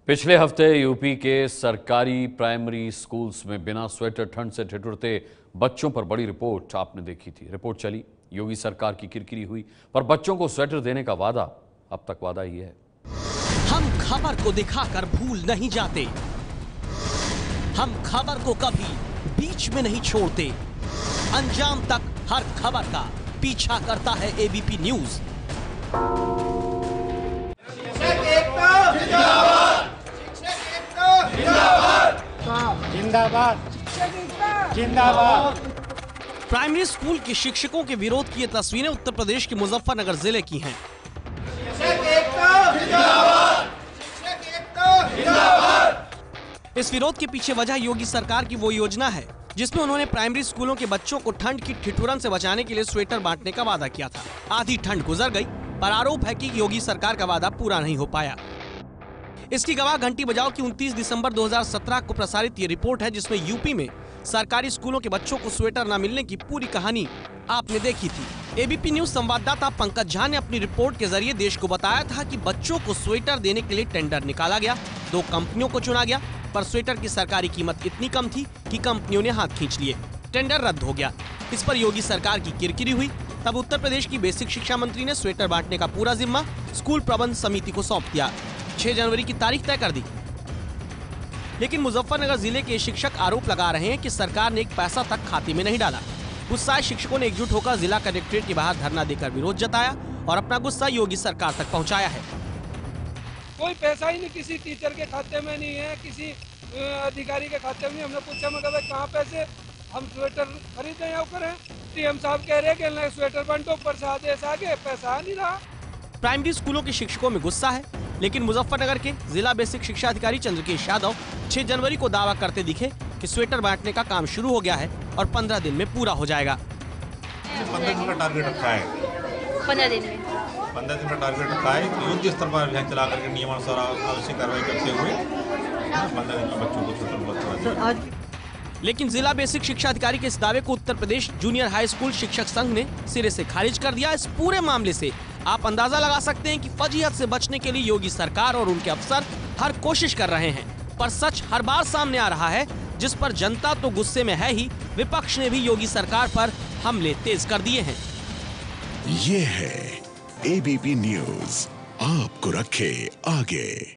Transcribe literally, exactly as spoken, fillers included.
पिछले हफ्ते यूपी के सरकारी प्राइमरी स्कूल्स में बिना स्वेटर ठंड से ठिठुरते बच्चों पर बड़ी रिपोर्ट आपने देखी थी। रिपोर्ट चली, योगी सरकार की किरकिरी हुई, पर बच्चों को स्वेटर देने का वादा अब तक वादा ही है। हम खबर को दिखाकर भूल नहीं जाते, हम खबर को कभी बीच में नहीं छोड़ते, अंजाम तक हर खबर का पीछा करता है एबीपी न्यूज। जिंदाबाद जिंदाबाद। प्राइमरी स्कूल के शिक्षकों के विरोध की ये तस्वीरें उत्तर प्रदेश के मुजफ्फरनगर जिले की हैं। इस विरोध के पीछे वजह योगी सरकार की वो योजना है जिसमें उन्होंने प्राइमरी स्कूलों के बच्चों को ठंड की ठिठुरन से बचाने के लिए स्वेटर बांटने का वादा किया था। आधी ठंड गुजर गई, पर आरोप है कि योगी सरकार का वादा पूरा नहीं हो पाया। इसकी गवाह घंटी बजाओ की उनतीस दिसंबर दो हज़ार सत्रह को प्रसारित ये रिपोर्ट है जिसमें यूपी में सरकारी स्कूलों के बच्चों को स्वेटर न मिलने की पूरी कहानी आपने देखी थी। एबीपी न्यूज संवाददाता पंकज झा ने अपनी रिपोर्ट के जरिए देश को बताया था कि बच्चों को स्वेटर देने के लिए टेंडर निकाला गया, दो कंपनियों को चुना गया, पर स्वेटर की सरकारी कीमत इतनी कम थी कि कंपनियों ने हाथ खींच लिए, टेंडर रद्द हो गया। इस पर योगी सरकार की किरकिरी हुई। तब उत्तर प्रदेश की बेसिक शिक्षा मंत्री ने स्वेटर बांटने का पूरा जिम्मा स्कूल प्रबंध समिति को सौंप दिया। छह जनवरी की तारीख तय कर दी। लेकिन मुजफ्फरनगर जिले के शिक्षक आरोप लगा रहे हैं कि सरकार ने एक पैसा तक खाते में नहीं डाला। गुस्साए शिक्षकों ने एकजुट होकर जिला कलेक्ट्रेट के बाहर धरना देकर विरोध जताया और अपना गुस्सा योगी सरकार तक पहुंचाया है। कोई पैसा ही नहीं किसी टीचर के खाते में नहीं है, किसी अधिकारी के खाते में नहीं। हमने पूछा, मैं कहा कहाँ पैसे, हम स्वेटर खरीदे या करें। सीएम साहब कह रहे हैं कि स्वेटर बंटो, ऊपर से आदेश आ गए, पैसा नहीं रहा। प्राइमरी स्कूलों के शिक्षकों में गुस्सा है, लेकिन मुजफ्फरनगर के जिला बेसिक शिक्षा अधिकारी चंद्रकेश यादव छह जनवरी को दावा करते दिखे कि स्वेटर बांटने का काम शुरू हो गया है और पंद्रह दिन में पूरा हो जाएगा। पंद्रह दिन का टारगेट रखा है। पंद्रह दिन में पंद्रह दिन का टारगेट रखा है। युद्ध स्तर पर अभियान चला करके नियमानुसार आवश्यक कार्रवाई करते हुए पंद्रह दिन में बच्चों को स्वेटर। लेकिन जिला बेसिक शिक्षा अधिकारी के इस दावे को Uttar Pradesh junior high school शिक्षक संघ ने सिरे से खारिज कर दिया। इस पूरे मामले से आप अंदाजा लगा सकते हैं कि फजीहत से बचने के लिए योगी सरकार और उनके अफसर हर कोशिश कर रहे हैं, पर सच हर बार सामने आ रहा है, जिस पर जनता तो गुस्से में है ही, विपक्ष ने भी योगी सरकार पर हमले तेज कर दिए हैं। ये है एबीपी न्यूज, आपको रखे आगे।